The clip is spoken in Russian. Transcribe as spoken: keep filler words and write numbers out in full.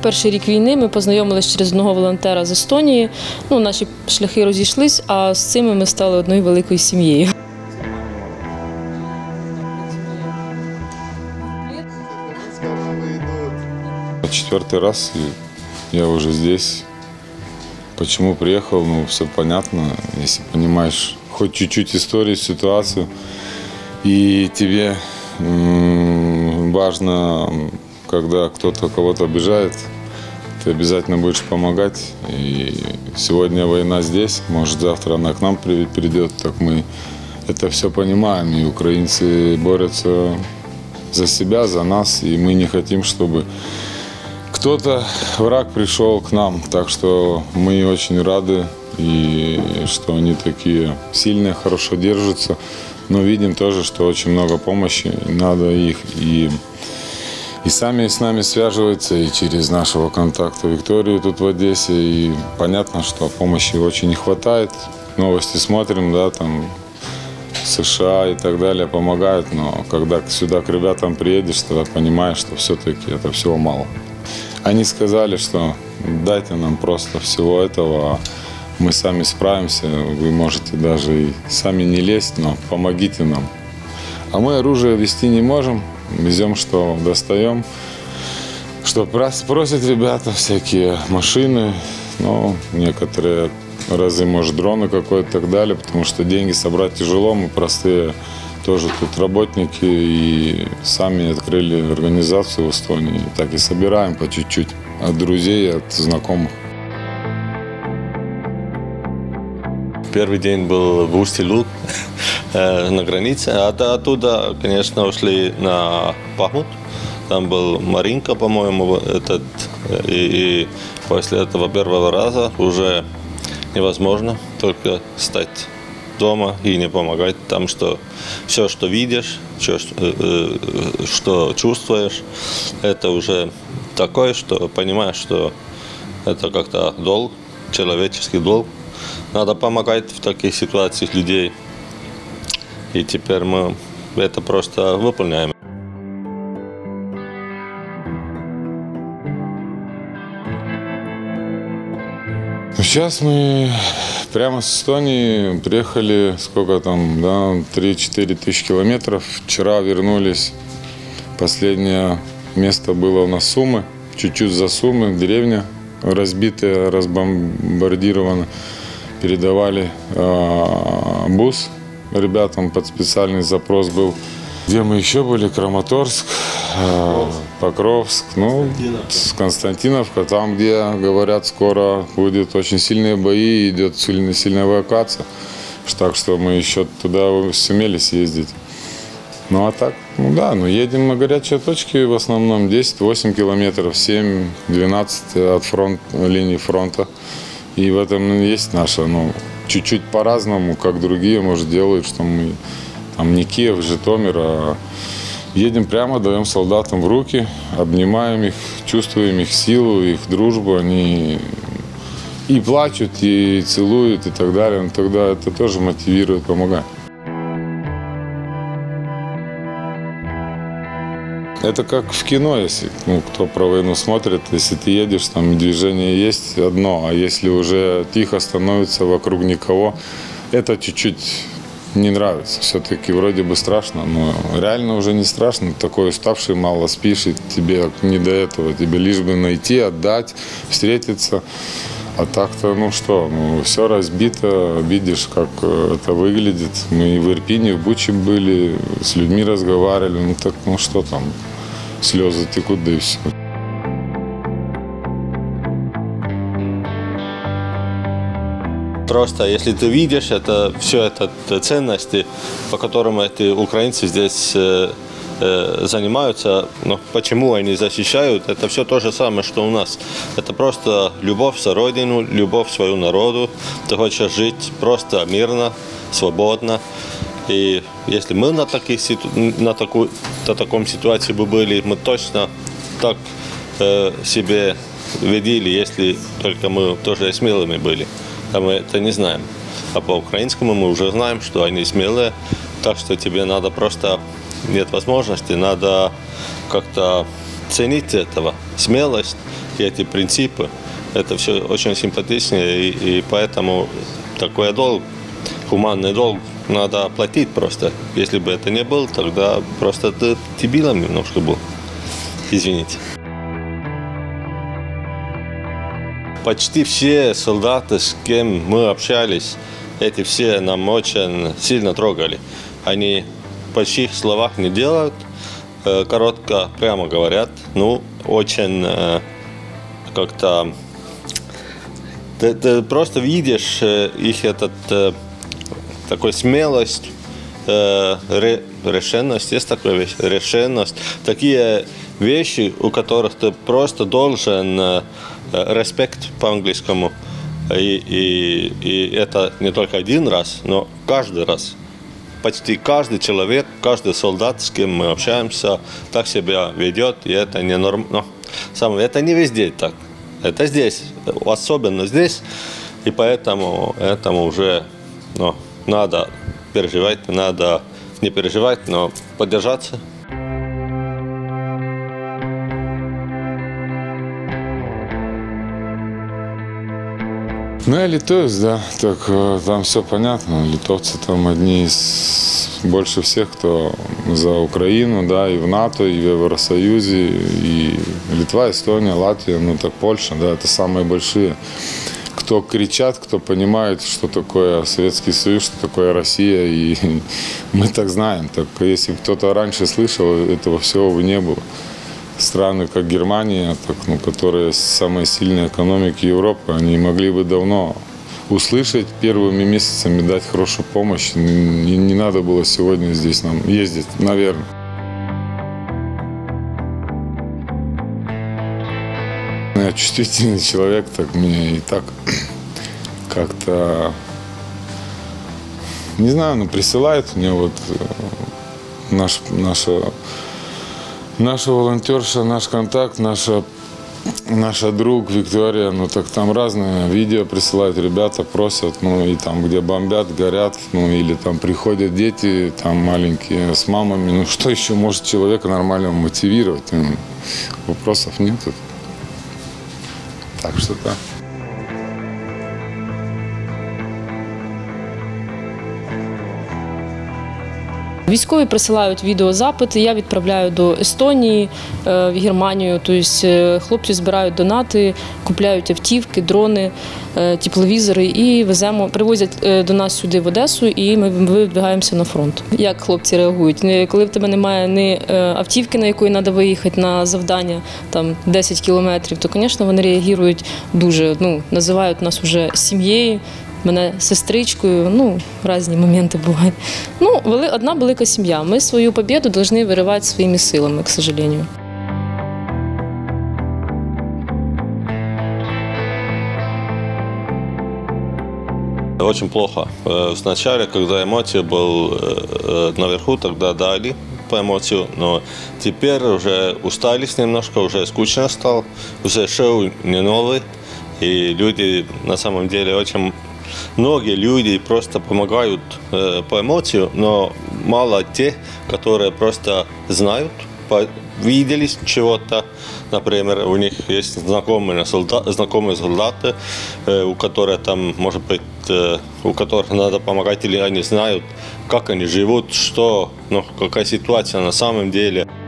перший рік війни ми познайомилися через одного волонтера з Естонії. Ну, наші шляхи розійшлись, а з цими ми стали одною великою сім'єю. Четвертый раз я уже здесь. Почему приехал, ну, все понятно. Если понимаешь хоть чуть-чуть историю, ситуацию, и тебе м- важно, когда кто-то кого-то обижает, ты обязательно будешь помогать. И сегодня война здесь, может, завтра она к нам придет, так мы это все понимаем. И украинцы борются за себя, за нас, и мы не хотим, чтобы кто-то, враг, пришел к нам. Так что мы очень рады, и что они такие сильные, хорошо держатся. Но видим тоже, что очень много помощи, надо их и, и сами с нами связываются, и через нашего контакта Викторию тут в Одессе. И понятно, что помощи очень не хватает. Новости смотрим, да, там США и так далее помогают, но когда сюда к ребятам приедешь, тогда понимаешь, что все-таки это всего мало. Они сказали, что дайте нам просто всего этого, мы сами справимся, вы можете даже и сами не лезть, но помогите нам. А мы оружие везти не можем, везем, что достаем. Что просят ребята, всякие машины, ну, некоторые разы, может, дроны какой-то и так далее, потому что деньги собрать тяжело, мы простые тоже тут работники и сами открыли организацию в Эстонии. Так и собираем по чуть-чуть от друзей, от знакомых. Первый день был в Усть-Илуг на границе, а оттуда, конечно, ушли на Бахмут. Там был Маринка, по-моему, этот, и, и после этого первого раза уже невозможно только стать дома и не помогать там, что все, что видишь, все, что чувствуешь, это уже такое, что понимаешь, что это как-то долг, человеческий долг. Надо помогать в таких ситуациях людей. И теперь мы это просто выполняем. Сейчас мы прямо с Эстонии приехали, сколько там, да, три-четыре тысячи километров. Вчера вернулись. Последнее место было у нас Сумы, чуть-чуть за Сумы, деревня разбитая, разбомбардирована. Передавали э, бус ребятам, под специальный запрос был. Где мы еще были? Краматорск, э, Покровск, ну, Константиновка, там, где, говорят, скоро будет очень сильные бои, идет сильная, сильная эвакуация. Так что мы еще туда сумели съездить. Ну а так, ну да, ну едем на горячие точки в основном десять-восемь километров, семь-двенадцать от фронт, линии фронта. И в этом есть наша, ну, чуть-чуть по-разному, как другие, может, делают, что мы там не Киев, Житомир, а едем прямо, даем солдатам в руки, обнимаем их, чувствуем их силу, их дружбу, они и плачут, и целуют, и так далее. Но тогда это тоже мотивирует помогать. Это как в кино, если, ну, кто про войну смотрит, если ты едешь, там движение есть одно, а если уже тихо становится, вокруг никого, это чуть-чуть не нравится. Все-таки вроде бы страшно, но реально уже не страшно. Такой уставший, мало спишь, и тебе не до этого. Тебе лишь бы найти, отдать, встретиться. А так-то, ну что, ну, все разбито, видишь, как это выглядит. Мы в Ирпине, в Буче были, с людьми разговаривали. Ну так, ну что там, слезы текут, да и все. Просто если ты видишь, это все это ценности, по которым эти украинцы здесь э, э, занимаются, но почему они защищают, это все то же самое, что у нас. Это просто любовь за родину, любовь к своему народу. Ты хочешь жить просто мирно, свободно. И если мы на, таких, на, такую, на таком ситуации бы были, мы точно так э, себе ведили, если только мы тоже смелыми были. А мы это не знаем. А по-украинскому мы уже знаем, что они смелые. Так что тебе надо просто, нет возможности, надо как-то ценить этого. Смелость и эти принципы, это все очень симпатично, и, и поэтому такой долг, гуманный долг, надо оплатить просто. Если бы это не был, тогда просто ты дебилом немножко был. Извините. Почти все солдаты, с кем мы общались, эти все нам очень сильно трогали. Они почти их словах не делают, коротко, прямо говорят. Ну, очень как-то... Ты, ты просто видишь их этот... такой смелость, ре, решенность, есть такая вещь, решенность, такие вещи, у которых ты просто должен респект по-английскому, и, и, и это не только один раз, но каждый раз. Почти каждый человек, каждый солдат, с кем мы общаемся, так себя ведет, и это не норм... ну, это не везде так, это здесь, особенно здесь, и поэтому этому уже, ну, надо переживать, надо не переживать, но поддержаться. Ну, я литовец, да, так там все понятно. Литовцы там одни из больше всех, кто за Украину, да, и в НАТО, и в Евросоюзе, и Литва, Эстония, Латвия, ну так Польша, да, это самые большие. Кто кричат, кто понимает, что такое Советский Союз, что такое Россия, и мы так знаем. Так, если бы кто-то раньше слышал, этого всего бы не было. Страны, как Германия, так, ну, которые самые сильные экономики Европы, они могли бы давно услышать, первыми месяцами дать хорошую помощь. Не, не надо было сегодня здесь нам ездить, наверное. Я чувствительный человек, так мне и так как-то, не знаю, ну присылает мне вот наш, наша, наша волонтерша, наш контакт, наша, наша друг Виктория, ну так там разные видео присылают, ребята просят, ну и там, где бомбят, горят, ну или там приходят дети там маленькие с мамами, ну что еще может человека нормально мотивировать? Ну, вопросов нет. Так что да. Військові присилають відеозапити, я відправляю до Естонії, в Германію. Тобто хлопці збирають донати, купляють автівки, дрони, тепловізори і веземо, привозять до нас сюди в Одесу, і ми видвигаємося на фронт. Як хлопці реагують? Коли в тебе немає ні автівки, на якої треба виїхати на завдання, там десять кілометрів, то, звісно, вони реагують дуже, ну, називають нас вже сім'єю. Мене сестричкою, ну, різні моменти бувають. Ну, одна велика сім'я. Ми свою победу повинні виривати своїми силами, к сожалению. Очень плохо. Вначале, когда эмоция был наверху, тогда дали по эмоцию, но теперь уже устались немножко, уже скучно стало, уже шоу не новый, и люди на самом деле очень... Многие люди просто помогают э, по эмоцию, но мало тех, которые просто знают, видели чего-то. Например, у них есть знакомые солдаты, знакомые солдаты, э, у которых там, может быть, э, у которых надо помогать, или они знают, как они живут, что, ну, какая ситуация на самом деле.